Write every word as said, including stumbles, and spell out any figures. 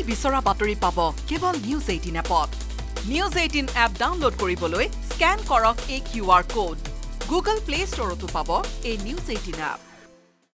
আপুনি বিচৰা বাতৰি পাব কেৱল নিউজ এইটিন এপত। নিউজ এইটিন এপ ডাউনলোড কৰিবলৈ স্ক্যান কৰক এই Q R code. Google play ষ্টৰতো পাব এই নিউজ এইটিন এপ।